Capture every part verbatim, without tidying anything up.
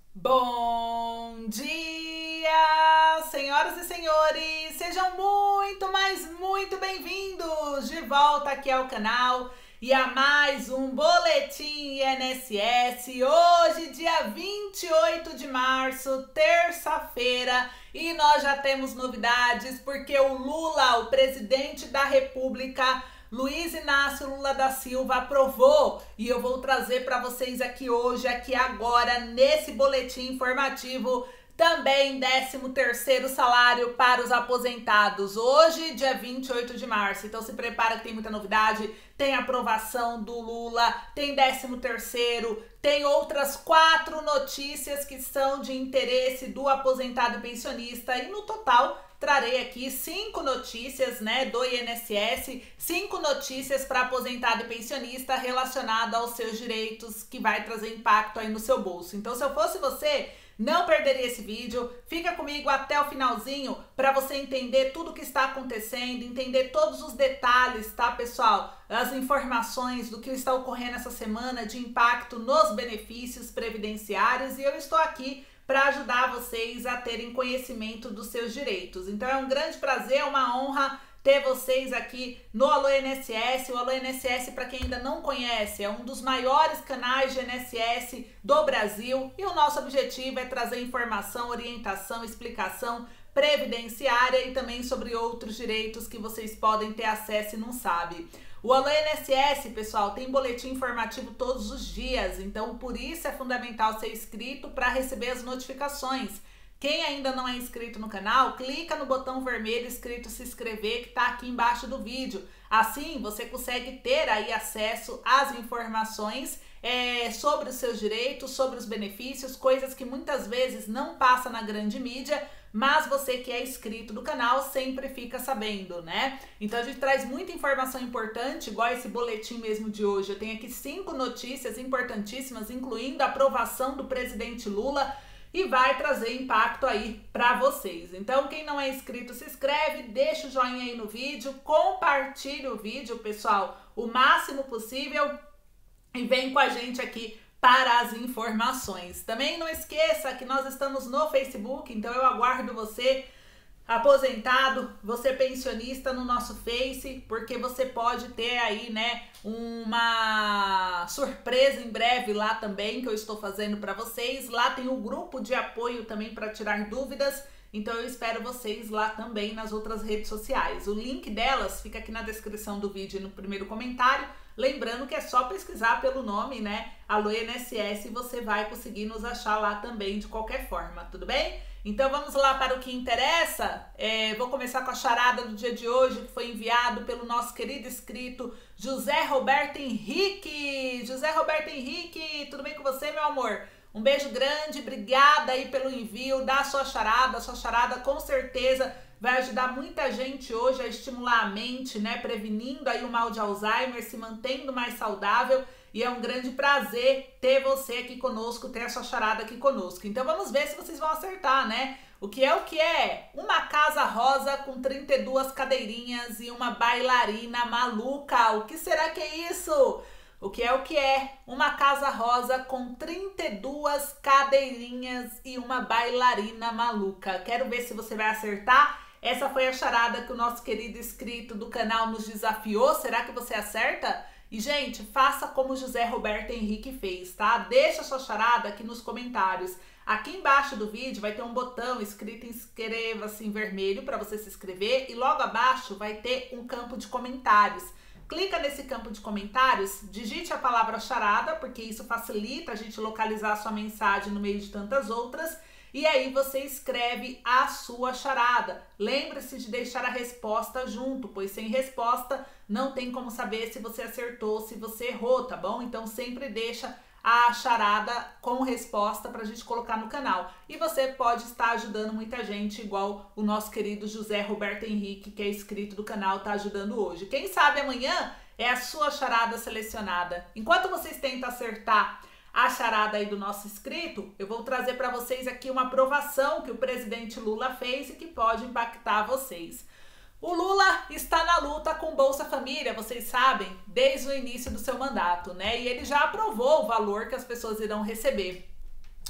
Bom dia, senhoras e senhores! Sejam muito, mas muito bem-vindos de volta aqui ao canal e a mais um Boletim I N S S. Hoje, dia vinte e oito de março, terça-feira, e nós já temos novidades porque o Lula, o presidente da República, Luiz Inácio Lula da Silva, aprovou, e eu vou trazer para vocês aqui hoje, aqui agora, nesse boletim informativo, também décimo terceiro salário para os aposentados. Hoje, dia vinte e oito de março, então se prepara que tem muita novidade, tem aprovação do Lula, tem décimo terceiro, tem outras quatro notícias que são de interesse do aposentado e pensionista, e no total trarei aqui cinco notícias, né, do I N S S, cinco notícias para aposentado e pensionista relacionada aos seus direitos, que vai trazer impacto aí no seu bolso. Então, se eu fosse você, não perderia esse vídeo, fica comigo até o finalzinho para você entender tudo o que está acontecendo, entender todos os detalhes, tá, pessoal? As informações do que está ocorrendo essa semana de impacto nos benefícios previdenciários, e eu estou aqui para ajudar vocês a terem conhecimento dos seus direitos. Então é um grande prazer, é uma honra ter vocês aqui no Alô I N S S. O Alô I N S S, para quem ainda não conhece, é um dos maiores canais de I N S S do Brasil, e o nosso objetivo é trazer informação, orientação, explicação previdenciária e também sobre outros direitos que vocês podem ter acesso e não sabem. O Alô I N S S, pessoal, tem boletim informativo todos os dias, então por isso é fundamental ser inscrito para receber as notificações. Quem ainda não é inscrito no canal, clica no botão vermelho escrito se inscrever, que está aqui embaixo do vídeo. Assim você consegue ter aí acesso às informações é, sobre os seus direitos, sobre os benefícios, coisas que muitas vezes não passa na grande mídia, mas você que é inscrito do canal sempre fica sabendo, né? Então a gente traz muita informação importante, igual esse boletim mesmo de hoje. Eu tenho aqui cinco notícias importantíssimas, incluindo a aprovação do presidente Lula, e vai trazer impacto aí para vocês. Então, quem não é inscrito, se inscreve, deixa o joinha aí no vídeo, compartilha o vídeo, pessoal, o máximo possível, e vem com a gente aqui para as informações. Também não esqueça que nós estamos no Facebook, então eu aguardo você, aposentado, você pensionista, no nosso Face, porque você pode ter aí, né, uma surpresa em breve lá também, que eu estou fazendo para vocês. Lá tem o grupo de apoio também para tirar dúvidas, então eu espero vocês lá também nas outras redes sociais. O link delas fica aqui na descrição do vídeo e no primeiro comentário. Lembrando que é só pesquisar pelo nome, né, Alô I N S S, e você vai conseguir nos achar lá também de qualquer forma, tudo bem? Então vamos lá para o que interessa. É, vou começar com a charada do dia de hoje, que foi enviado pelo nosso querido inscrito José Roberto Henrique. José Roberto Henrique, tudo bem com você, meu amor? Um beijo grande, obrigada aí pelo envio da sua charada. A sua charada com certeza vai ajudar muita gente hoje a estimular a mente, né? Prevenindo aí o mal de Alzheimer, se mantendo mais saudável. E é um grande prazer ter você aqui conosco, ter a sua charada aqui conosco. Então vamos ver se vocês vão acertar, né? O que é o que é? Uma casa rosa com trinta e duas cadeirinhas e uma bailarina maluca. O que será que é isso? O que é o que é? Uma casa rosa com trinta e duas cadeirinhas e uma bailarina maluca. Quero ver se você vai acertar. Essa foi a charada que o nosso querido inscrito do canal nos desafiou. Será que você acerta? E, gente, faça como José Roberto Henrique fez, tá? Deixa a sua charada aqui nos comentários. Aqui embaixo do vídeo vai ter um botão escrito inscreva-se em vermelho para você se inscrever, e logo abaixo vai ter um campo de comentários. Clica nesse campo de comentários, digite a palavra charada, porque isso facilita a gente localizar a sua mensagem no meio de tantas outras, e aí você escreve a sua charada. Lembre-se de deixar a resposta junto, pois sem resposta não tem como saber se você acertou ou se você errou, tá bom? Então sempre deixa a charada com resposta para a gente colocar no canal. E você pode estar ajudando muita gente, igual o nosso querido José Roberto Henrique, que é inscrito do canal, tá ajudando hoje. Quem sabe amanhã é a sua charada selecionada. Enquanto vocês tentam acertar a charada aí do nosso inscrito, eu vou trazer para vocês aqui uma aprovação que o presidente Lula fez e que pode impactar vocês. O Lula está na luta com Bolsa Família, vocês sabem, desde o início do seu mandato, né? E ele já aprovou o valor que as pessoas irão receber.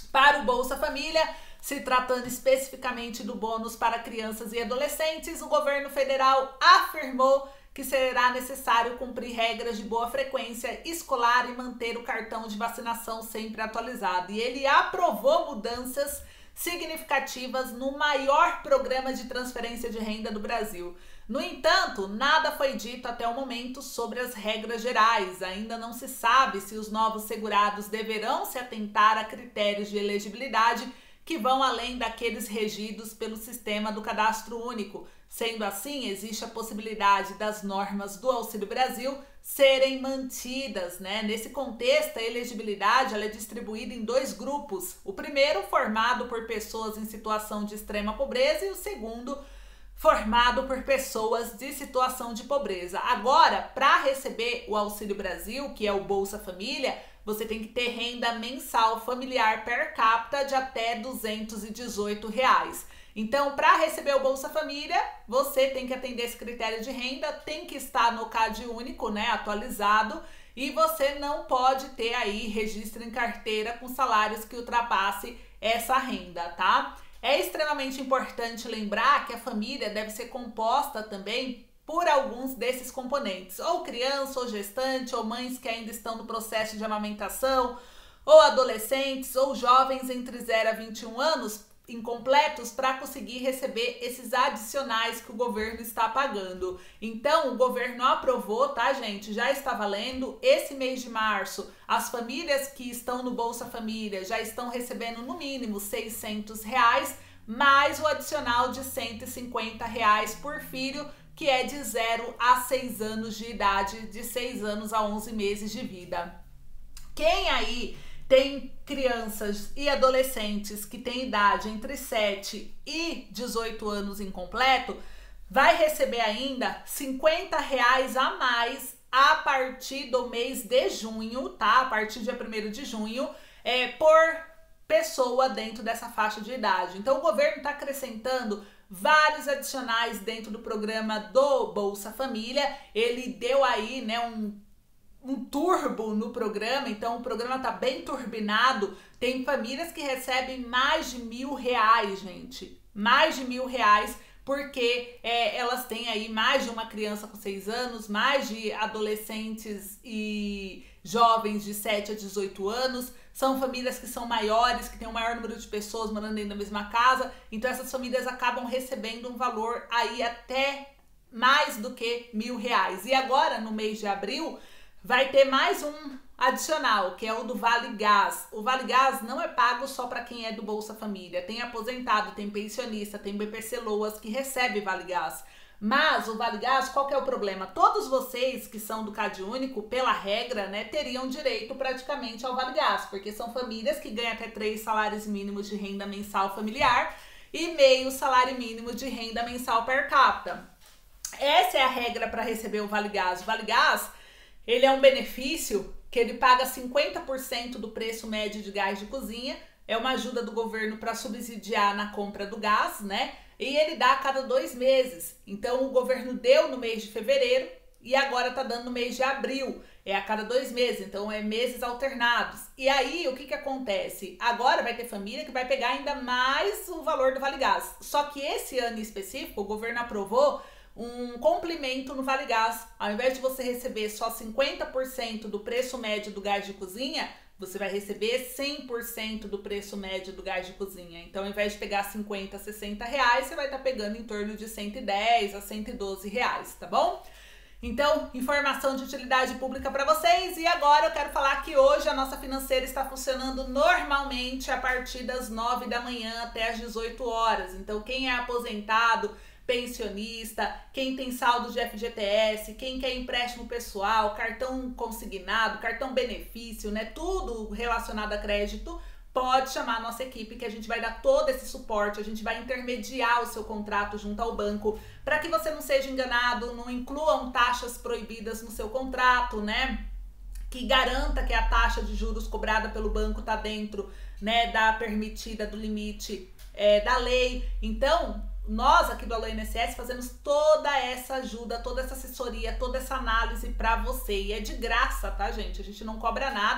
Para o Bolsa Família, se tratando especificamente do bônus para crianças e adolescentes, o governo federal afirmou que será necessário cumprir regras de boa frequência escolar e manter o cartão de vacinação sempre atualizado. E ele aprovou mudanças significativas no maior programa de transferência de renda do Brasil. No entanto, nada foi dito até o momento sobre as regras gerais. Ainda não se sabe se os novos segurados deverão se atentar a critérios de elegibilidade que vão além daqueles regidos pelo sistema do Cadastro Único. Sendo assim, existe a possibilidade das normas do Auxílio Brasil serem mantidas, né? Nesse contexto, a elegibilidade ela é distribuída em dois grupos. O primeiro, formado por pessoas em situação de extrema pobreza, e o segundo, formado por pessoas de situação de pobreza. Agora, para receber o Auxílio Brasil, que é o Bolsa Família, você tem que ter renda mensal familiar per capita de até duzentos e dezoito reais. Então, para receber o Bolsa Família, você tem que atender esse critério de renda, tem que estar no CAD único, né, atualizado, e você não pode ter aí registro em carteira com salários que ultrapasse essa renda, tá? É extremamente importante lembrar que a família deve ser composta também por alguns desses componentes, ou criança, ou gestante, ou mães que ainda estão no processo de amamentação, ou adolescentes, ou jovens entre zero a vinte e um anos, incompletos, para conseguir receber esses adicionais que o governo está pagando. Então, o governo aprovou, tá, gente? Já está valendo. Esse mês de março, as famílias que estão no Bolsa Família já estão recebendo no mínimo seiscentos reais, mais o adicional de cento e cinquenta reais por filho, que é de zero a seis anos de idade, de seis anos a onze meses de vida. Quem aí tem crianças e adolescentes que têm idade entre sete e dezoito anos incompleto, vai receber ainda cinquenta reais a mais a partir do mês de junho, tá? A partir do dia primeiro de junho, é, por pessoa dentro dessa faixa de idade. Então, o governo está acrescentando vários adicionais dentro do programa do Bolsa Família. Ele deu aí, né, um um turbo no programa, então o programa tá bem turbinado. Tem famílias que recebem mais de mil reais, gente, mais de mil reais, porque é, elas têm aí mais de uma criança com seis anos, mais de adolescentes e jovens de sete a dezoito anos, são famílias que são maiores, que tem um maior número de pessoas morando dentro da mesma casa, então essas famílias acabam recebendo um valor aí até mais do que mil reais. E agora, no mês de abril, vai ter mais um adicional, que é o do Vale Gás. O Vale Gás não é pago só para quem é do Bolsa Família. Tem aposentado, tem pensionista, tem B P C Loas que recebe Vale Gás. Mas o Vale Gás, qual que é o problema? Todos vocês que são do CAD único, pela regra, né, teriam direito praticamente ao Vale Gás, porque são famílias que ganham até três salários mínimos de renda mensal familiar e meio salário mínimo de renda mensal per capita. Essa é a regra para receber o Vale Gás. O Vale Gás, ele é um benefício que ele paga cinquenta por cento do preço médio de gás de cozinha, é uma ajuda do governo para subsidiar na compra do gás, né? E ele dá a cada dois meses. Então, o governo deu no mês de fevereiro e agora tá dando no mês de abril. É a cada dois meses, então é meses alternados. E aí, o que que acontece? Agora vai ter família que vai pegar ainda mais o valor do Vale Gás. Só que esse ano em específico, o governo aprovou um complemento no Vale Gás. Ao invés de você receber só cinquenta por cento do preço médio do gás de cozinha, você vai receber cem por cento do preço médio do gás de cozinha. Então, ao invés de pegar cinquenta, sessenta reais, você vai estar pegando em torno de cento e dez a cento e doze reais, tá bom? Então, informação de utilidade pública para vocês. E agora eu quero falar que hoje a nossa financeira está funcionando normalmente a partir das nove da manhã até as dezoito horas. Então, quem é aposentado, pensionista, quem tem saldo de F G T S, quem quer empréstimo pessoal, cartão consignado, cartão benefício, né? Tudo relacionado a crédito, pode chamar a nossa equipe que a gente vai dar todo esse suporte, a gente vai intermediar o seu contrato junto ao banco para que você não seja enganado, não incluam taxas proibidas no seu contrato, né? Que garanta que a taxa de juros cobrada pelo banco tá dentro, né, da permitida, do limite é, da lei. Então, nós aqui do Alô I N S S fazemos toda essa ajuda, toda essa assessoria, toda essa análise para você. E é de graça, tá, gente? A gente não cobra nada.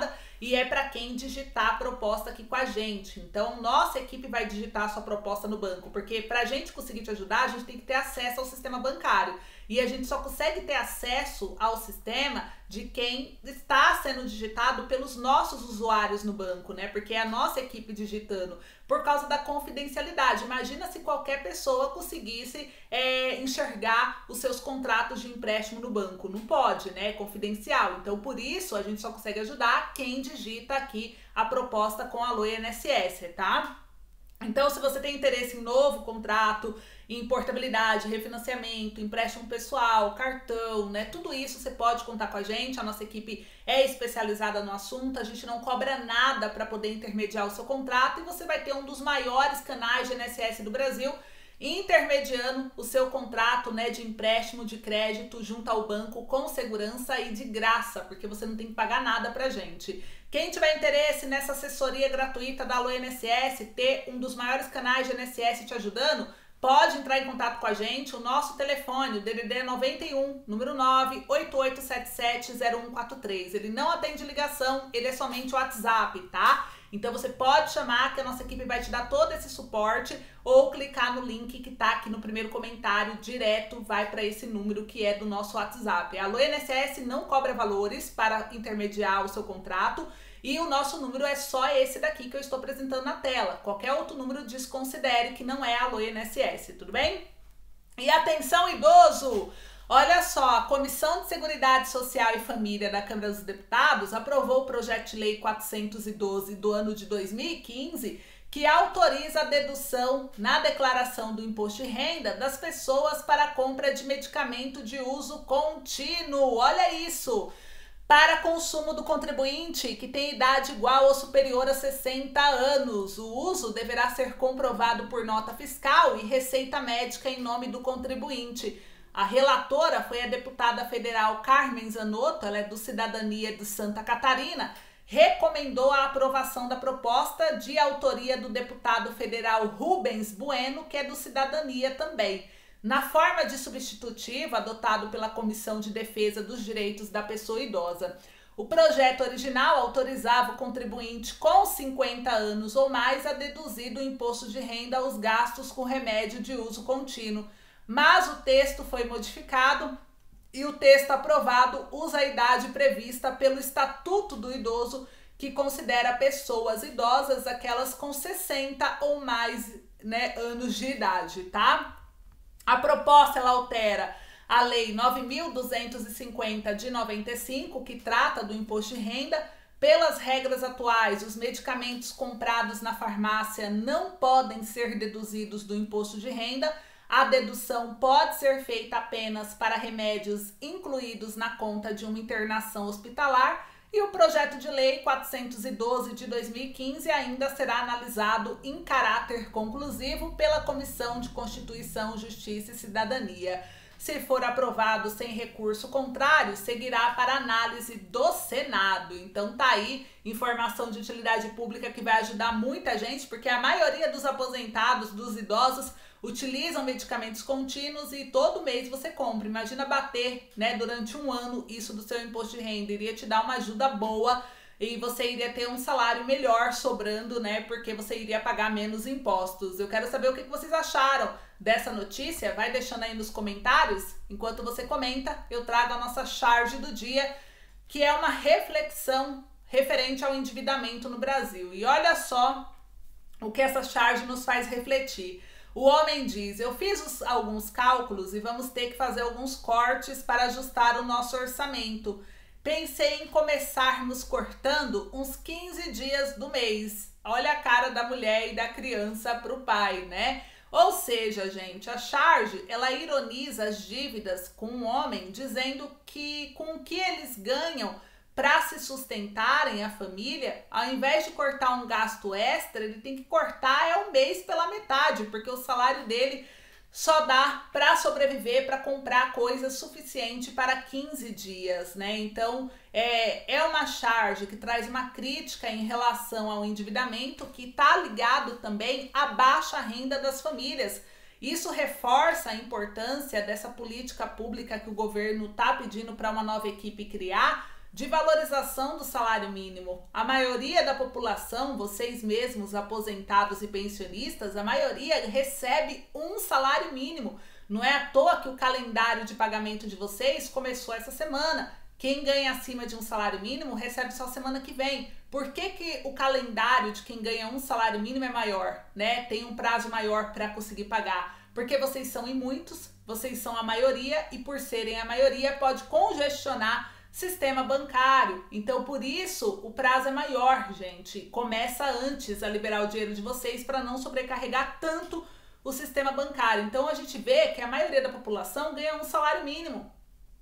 e é para quem digitar a proposta aqui com a gente. Então, nossa equipe vai digitar a sua proposta no banco, porque para a gente conseguir te ajudar, a gente tem que ter acesso ao sistema bancário. E a gente só consegue ter acesso ao sistema de quem está sendo digitado pelos nossos usuários no banco, né? Porque é a nossa equipe digitando, por causa da confidencialidade. Imagina se qualquer pessoa conseguisse é, enxergar os seus contratos de empréstimo no banco. Não pode, né? É confidencial. Então, por isso, a gente só consegue ajudar quem digita aqui a proposta com a Alô I N S S, tá? Então, se você tem interesse em novo contrato, em portabilidade, refinanciamento, empréstimo pessoal, cartão, né? Tudo isso você pode contar com a gente. A nossa equipe é especializada no assunto. A gente não cobra nada para poder intermediar o seu contrato e você vai ter um dos maiores canais de I N S S do Brasil intermediando o seu contrato, né, de empréstimo de crédito junto ao banco com segurança e de graça, porque você não tem que pagar nada pra gente. Quem tiver interesse nessa assessoria gratuita da Alô I N S S, ter um dos maiores canais de I N S S te ajudando, pode entrar em contato com a gente. O nosso telefone, o D D D é noventa e um, número nove oito oito sete sete zero um quatro três. Ele não atende ligação, ele é somente o WhatsApp, tá? Então você pode chamar que a nossa equipe vai te dar todo esse suporte ou clicar no link que tá aqui no primeiro comentário, direto vai para esse número que é do nosso WhatsApp. A Alô I N S S não cobra valores para intermediar o seu contrato e o nosso número é só esse daqui que eu estou apresentando na tela. Qualquer outro número desconsidere que não é a Alô I N S S, tudo bem? E atenção, idoso! Olha só, a Comissão de Seguridade Social e Família da Câmara dos Deputados aprovou o projeto de lei quatrocentos e doze do ano de dois mil e quinze, que autoriza a dedução na declaração do imposto de renda das pessoas para a compra de medicamento de uso contínuo. Olha isso! Para consumo do contribuinte que tem idade igual ou superior a sessenta anos. O uso deverá ser comprovado por nota fiscal e receita médica em nome do contribuinte. A relatora foi a deputada federal Carmen Zanotto, ela é do Cidadania de Santa Catarina, recomendou a aprovação da proposta de autoria do deputado federal Rubens Bueno, que é do Cidadania também. Na forma de substitutivo adotado pela Comissão de Defesa dos Direitos da Pessoa Idosa. O projeto original autorizava o contribuinte com cinquenta anos ou mais a deduzir do imposto de renda os gastos com remédio de uso contínuo. Mas o texto foi modificado e o texto aprovado usa a idade prevista pelo Estatuto do Idoso, que considera pessoas idosas aquelas com sessenta ou mais, né, anos de idade, tá? A proposta ela altera a Lei nove mil duzentos e cinquenta de noventa e cinco, que trata do imposto de renda. Pelas regras atuais, os medicamentos comprados na farmácia não podem ser deduzidos do imposto de renda. A dedução pode ser feita apenas para remédios incluídos na conta de uma internação hospitalar e o projeto de lei quatrocentos e doze de dois mil e quinze ainda será analisado em caráter conclusivo pela Comissão de Constituição, Justiça e Cidadania. Se for aprovado sem recurso contrário, seguirá para análise do Senado. Então tá aí informação de utilidade pública que vai ajudar muita gente, porque a maioria dos aposentados, dos idosos, utilizam medicamentos contínuos e todo mês você compra. Imagina bater, né, durante um ano isso do seu imposto de renda. Iria te dar uma ajuda boa e você iria ter um salário melhor sobrando, né, porque você iria pagar menos impostos. Eu quero saber o que vocês acharam dessa notícia. Vai deixando aí nos comentários. Enquanto você comenta, eu trago a nossa charge do dia, que é uma reflexão referente ao endividamento no Brasil. E olha só o que essa charge nos faz refletir. O homem diz: eu fiz os, alguns cálculos e vamos ter que fazer alguns cortes para ajustar o nosso orçamento. Pensei em começarmos cortando uns quinze dias do mês. Olha a cara da mulher e da criança para o pai, né? Ou seja, gente, a charge, ela ironiza as dívidas com o homem, dizendo que com o que eles ganham para se sustentarem a família, ao invés de cortar um gasto extra, ele tem que cortar é um mês pela metade, porque o salário dele só dá para sobreviver, para comprar coisa suficiente para quinze dias, né? Então, é, é uma charge que traz uma crítica em relação ao endividamento, que está ligado também à baixa renda das famílias. Isso reforça a importância dessa política pública que o governo está pedindo para uma nova equipe criar, de valorização do salário mínimo. A maioria da população, vocês mesmos, aposentados e pensionistas, a maioria recebe um salário mínimo. Não é à toa que o calendário de pagamento de vocês começou essa semana. Quem ganha acima de um salário mínimo recebe só semana que vem. Por que que o calendário de quem ganha um salário mínimo é maior, né? Tem um prazo maior para conseguir pagar. Porque vocês são em muitos, vocês são a maioria e por serem a maioria pode congestionar sistema bancário. Então, por isso, o prazo é maior, gente. Começa antes a liberar o dinheiro de vocês para não sobrecarregar tanto o sistema bancário. Então, a gente vê que a maioria da população ganha um salário mínimo.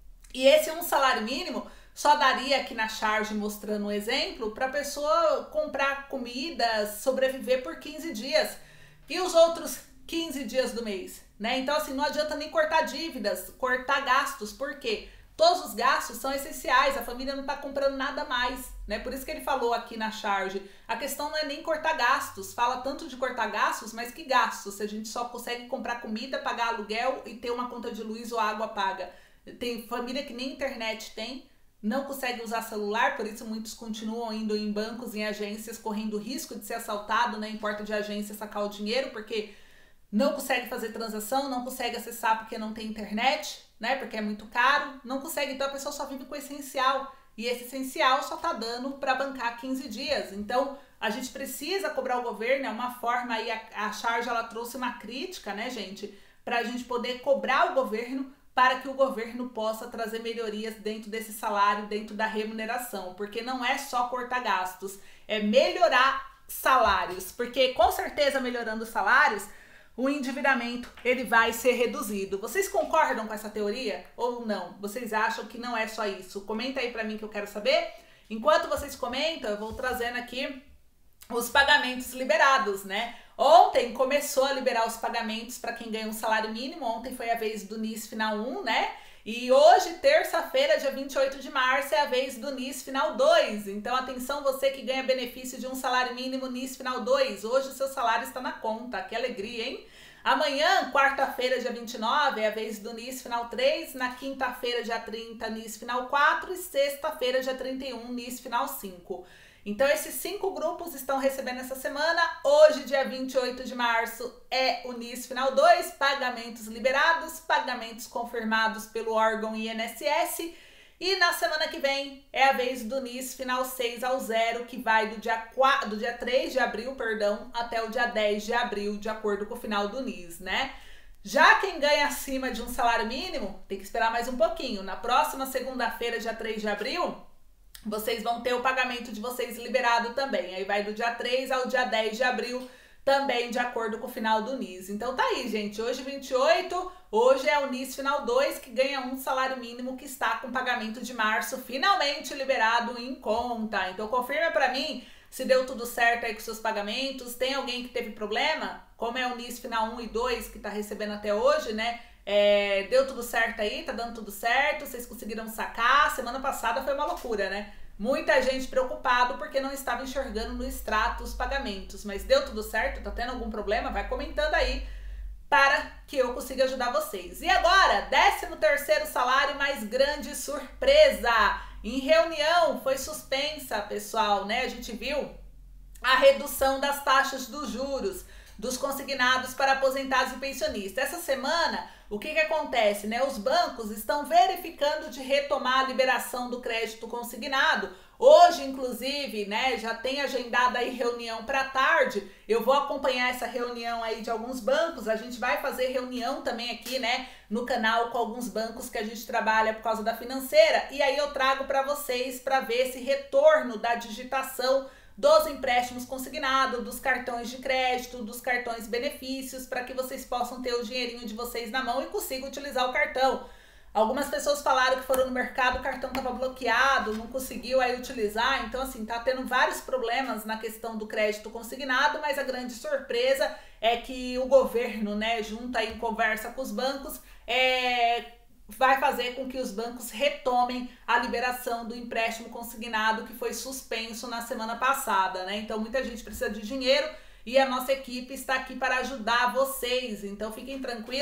E esse um salário mínimo só daria aqui na charge, mostrando um exemplo, para a pessoa comprar comida, sobreviver por quinze dias. E os outros quinze dias do mês, né? Então, assim, não adianta nem cortar dívidas, cortar gastos, por quê? Todos os gastos são essenciais, a família não tá comprando nada mais, né? Por isso que ele falou aqui na charge, a questão não é nem cortar gastos, fala tanto de cortar gastos, mas que gastos? Se a gente só consegue comprar comida, pagar aluguel e ter uma conta de luz ou água paga. Tem família que nem internet tem, não consegue usar celular, por isso muitos continuam indo em bancos, em agências, correndo risco de ser assaltado, né? Em porta de agência, sacar o dinheiro, porque não consegue fazer transação, não consegue acessar porque não tem internet, né? Porque é muito caro, não consegue, então a pessoa só vive com o essencial. E esse essencial só tá dando para bancar quinze dias. Então, a gente precisa cobrar o governo, é uma forma aí, a, a charge ela trouxe uma crítica, né, gente? Para a gente poder cobrar o governo para que o governo possa trazer melhorias dentro desse salário, dentro da remuneração. Porque não é só cortar gastos, é melhorar salários. Porque com certeza melhorando os salários, o endividamento ele vai ser reduzido. Vocês concordam com essa teoria ou não? Vocês acham que não é só isso? Comenta aí pra mim que eu quero saber. Enquanto vocês comentam, eu vou trazendo aqui os pagamentos liberados, né? Ontem começou a liberar os pagamentos para quem ganha um salário mínimo. Ontem foi a vez do N I S Final um, né? E hoje, terça-feira, dia vinte e oito de março, é a vez do N I S Final dois. Então, atenção, você que ganha benefício de um salário mínimo N I S Final dois. Hoje o seu salário está na conta. Que alegria, hein? Amanhã, quarta-feira, dia vinte e nove, é a vez do N I S Final três. Na quinta-feira, dia trinta, N I S Final quatro. E sexta-feira, dia trinta e um, N I S Final cinco. Então, esses cinco grupos estão recebendo essa semana. Hoje, dia vinte e oito de março, é o N I S Final dois, pagamentos liberados, pagamentos confirmados pelo órgão I N S S. E na semana que vem é a vez do N I S Final seis ao zero, que vai do dia, quatro, do dia três de abril, perdão, até o dia dez de abril, de acordo com o final do N I S, né? Já quem ganha acima de um salário mínimo, tem que esperar mais um pouquinho. Na próxima segunda-feira, dia três de abril, vocês vão ter o pagamento de vocês liberado também. Aí vai do dia três ao dia dez de abril, também de acordo com o final do N I S. Então tá aí, gente. Hoje vinte e oito, hoje é o N I S Final dois, que ganha um salário mínimo que está com pagamento de março finalmente liberado em conta. Então confirma pra mim se deu tudo certo aí com seus pagamentos. Tem alguém que teve problema? Como é o N I S Final um e dois que tá recebendo até hoje, né? É, deu tudo certo aí, tá dando tudo certo, vocês conseguiram sacar. Semana passada foi uma loucura, né? Muita gente preocupado porque não estava enxergando no extrato os pagamentos. Mas deu tudo certo? Tá tendo algum problema? Vai comentando aí para que eu consiga ajudar vocês. E agora, décimo terceiro salário mais grande surpresa. Em reunião foi suspensa, pessoal, né? A gente viu a redução das taxas dos juros dos consignados para aposentados e pensionistas. Essa semana, o que que acontece, né? Os bancos estão verificando de retomar a liberação do crédito consignado. Hoje, inclusive, né, já tem agendada aí reunião para tarde. Eu vou acompanhar essa reunião aí de alguns bancos. A gente vai fazer reunião também aqui, né, no canal com alguns bancos que a gente trabalha por causa da financeira. E aí eu trago para vocês para ver esse retorno da digitação dos empréstimos consignados, dos cartões de crédito, dos cartões benefícios, para que vocês possam ter o dinheirinho de vocês na mão e consigam utilizar o cartão. Algumas pessoas falaram que foram no mercado, o cartão estava bloqueado, não conseguiu aí utilizar, então assim, tá tendo vários problemas na questão do crédito consignado, mas a grande surpresa é que o governo, né, junto aí em conversa com os bancos, é... vai fazer com que os bancos retomem a liberação do empréstimo consignado que foi suspenso na semana passada, né? Então muita gente precisa de dinheiro e a nossa equipe está aqui para ajudar vocês. Então fiquem tranquilos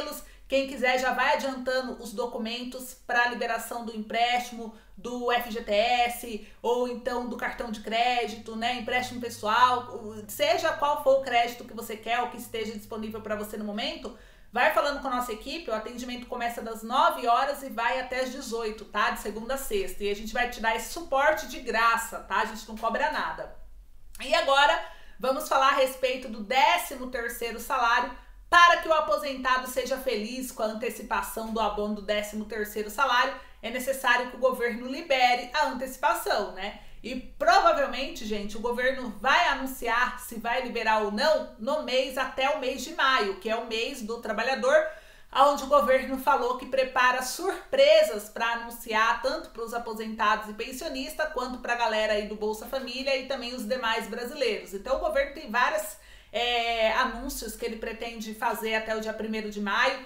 Quem quiser já vai adiantando os documentos para a liberação do empréstimo, do F G T S ou então do cartão de crédito, né? Empréstimo pessoal, seja qual for o crédito que você quer ou que esteja disponível para você no momento, vai falando com a nossa equipe. O atendimento começa das nove horas e vai até as dezoito, tá? De segunda a sexta. E a gente vai te dar esse suporte de graça, tá? A gente não cobra nada. E agora vamos falar a respeito do décimo terceiro salário. Para que o aposentado seja feliz com a antecipação do abono do décimo terceiro salário, é necessário que o governo libere a antecipação, né? E provavelmente, gente, o governo vai anunciar se vai liberar ou não no mês até o mês de maio, que é o mês do trabalhador, onde o governo falou que prepara surpresas para anunciar tanto para os aposentados e pensionistas quanto para a galera aí do Bolsa Família e também os demais brasileiros. Então o governo tem várias É, anúncios que ele pretende fazer até o dia primeiro de maio.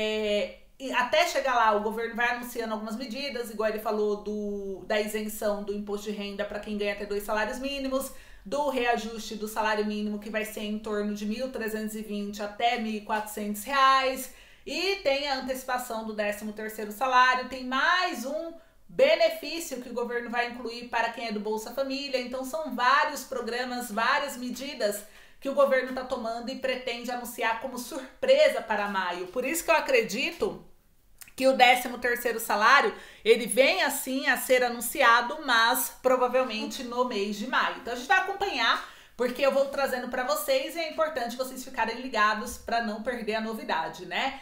É, e até chegar lá, o governo vai anunciando algumas medidas, igual ele falou do, da isenção do imposto de renda para quem ganha até dois salários mínimos, do reajuste do salário mínimo, que vai ser em torno de mil trezentos e vinte até mil e quatrocentos reais, e tem a antecipação do décimo terceiro salário, tem mais um benefício que o governo vai incluir para quem é do Bolsa Família. Então são vários programas, várias medidas que o governo está tomando e pretende anunciar como surpresa para maio. Por isso que eu acredito que o décimo terceiro salário, ele vem assim a ser anunciado, mas provavelmente no mês de maio. Então a gente vai acompanhar, porque eu vou trazendo para vocês e é importante vocês ficarem ligados para não perder a novidade, né?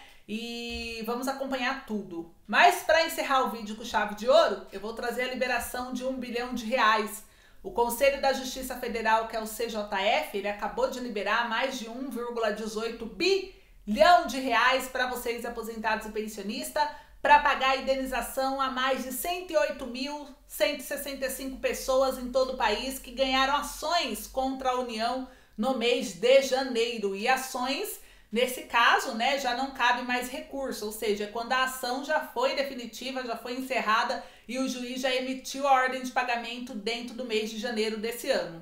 E vamos acompanhar tudo. Mas para encerrar o vídeo com chave de ouro, eu vou trazer a liberação de um bilhão de reais. O Conselho da Justiça Federal, que é o C J F, ele acabou de liberar mais de um vírgula dezoito bilhão de reais para vocês aposentados e pensionistas, para pagar a indenização a mais de cento e oito mil cento e sessenta e cinco pessoas em todo o país que ganharam ações contra a União no mês de janeiro. E ações, nesse caso, né, já não cabe mais recurso, ou seja, quando a ação já foi definitiva, já foi encerrada e o juiz já emitiu a ordem de pagamento dentro do mês de janeiro desse ano.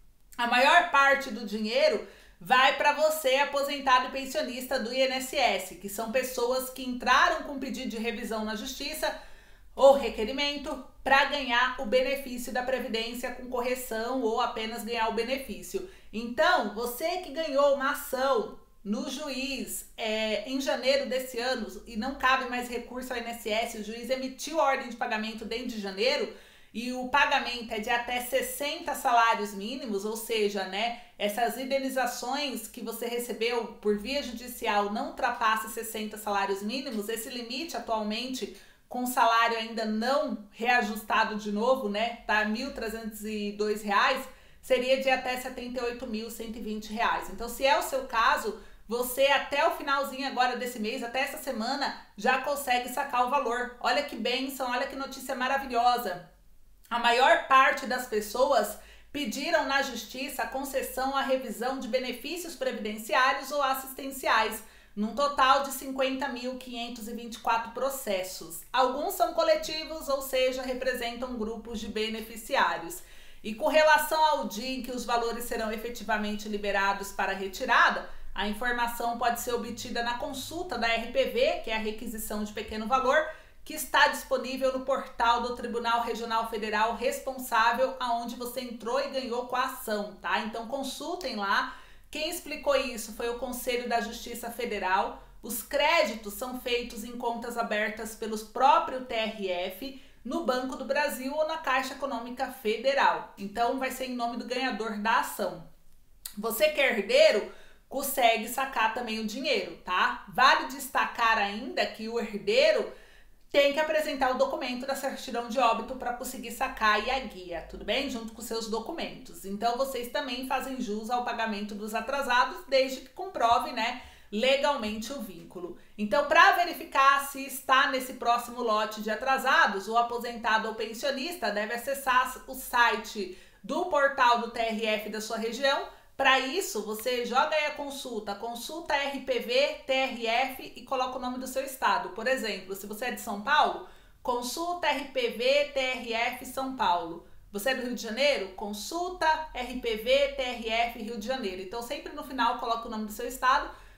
A maior parte do dinheiro vai para você, aposentado e pensionista do I N S S, que são pessoas que entraram com pedido de revisão na justiça ou requerimento para ganhar o benefício da Previdência com correção ou apenas ganhar o benefício. Então, você que ganhou uma ação no juiz é, em janeiro desse ano e não cabe mais recurso ao I N S S, o juiz emitiu a ordem de pagamento dentro de janeiro e o pagamento é de até sessenta salários mínimos, ou seja, né, essas indenizações que você recebeu por via judicial não ultrapassam sessenta salários mínimos. Esse limite atualmente, com salário ainda não reajustado de novo, né, tá mil trezentos e dois reais, seria de até setenta e oito mil cento e vinte reais. Então, se é o seu caso, você até o finalzinho agora desse mês, até essa semana, já consegue sacar o valor. Olha que bênção, olha que notícia maravilhosa. A maior parte das pessoas pediram na justiça a concessão à revisão de benefícios previdenciários ou assistenciais, num total de cinquenta mil quinhentos e vinte e quatro processos. Alguns são coletivos, ou seja, representam grupos de beneficiários. E com relação ao dia em que os valores serão efetivamente liberados para retirada, a informação pode ser obtida na consulta da R P V, que é a requisição de pequeno valor, que está disponível no portal do Tribunal Regional Federal responsável aonde você entrou e ganhou com a ação, tá? Então consultem lá. Quem explicou isso foi o Conselho da Justiça Federal. Os créditos são feitos em contas abertas pelos próprios T R F, no Banco do Brasil ou na Caixa Econômica Federal. Então vai ser em nome do ganhador da ação. Você que é herdeiro, consegue sacar também o dinheiro, tá? Vale destacar ainda que o herdeiro tem que apresentar o documento da certidão de óbito para conseguir sacar e a guia, tudo bem? Junto com seus documentos. Então vocês também fazem jus ao pagamento dos atrasados, desde que comprove, né, legalmente o vínculo. Então, para verificar se está nesse próximo lote de atrasados, o aposentado ou pensionista deve acessar o site do portal do T R F da sua região. Para isso, você joga aí a consulta, consulta R P V, T R F e coloca o nome do seu estado. Por exemplo, se você é de São Paulo, consulta R P V, T R F São Paulo. Você é do Rio de Janeiro? Consulta R P V, T R F Rio de Janeiro. Então, sempre no final, coloca o nome do seu estado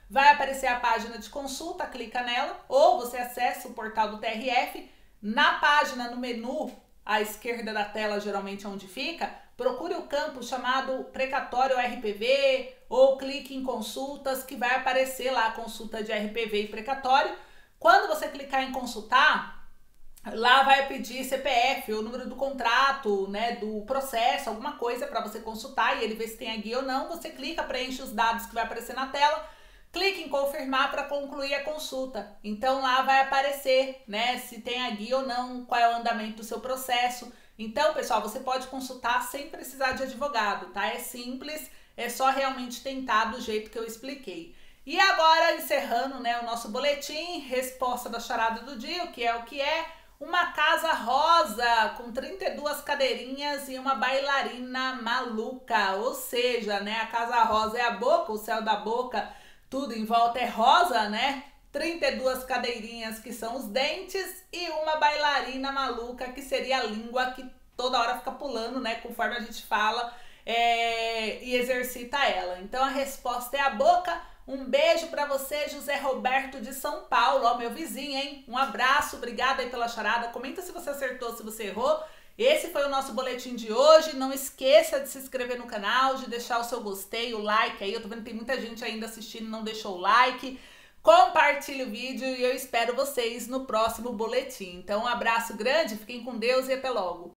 vai aparecer a página de consulta, clica nela, ou você acessa o portal do T R F. Na página, no menu, à esquerda da tela, geralmente onde fica, procure o campo chamado precatório R P V ou clique em consultas, que vai aparecer lá a consulta de R P V e precatório. Quando você clicar em consultar, lá vai pedir C P F, o número do contrato, né, do processo, alguma coisa para você consultar e ele ver se tem a guia ou não. Você clica, preenche os dados que vai aparecer na tela, clique em confirmar para concluir a consulta. Então lá vai aparecer, né, se tem a guia ou não, qual é o andamento do seu processo. Então, pessoal, você pode consultar sem precisar de advogado, tá? É simples, é só realmente tentar do jeito que eu expliquei. E agora, encerrando, né, o nosso boletim, resposta da charada do dia, o que é o que é? Uma casa rosa com trinta e duas cadeirinhas e uma bailarina maluca. Ou seja, né, a casa rosa é a boca, o céu da boca, tudo em volta é rosa, né? trinta e duas cadeirinhas que são os dentes e uma bailarina maluca que seria a língua que toda hora fica pulando, né? Conforme a gente fala é, e exercita ela. Então a resposta é a boca. Um beijo para você, José Roberto de São Paulo, ó, meu vizinho, hein? Um abraço, obrigada aí pela charada. Comenta se você acertou, se você errou. Esse foi o nosso boletim de hoje. Não esqueça de se inscrever no canal, de deixar o seu gostei, o like aí. Eu tô vendo que tem muita gente ainda assistindo e não deixou o like. Compartilhe o vídeo e eu espero vocês no próximo boletim. Então, um abraço grande, fiquem com Deus e até logo.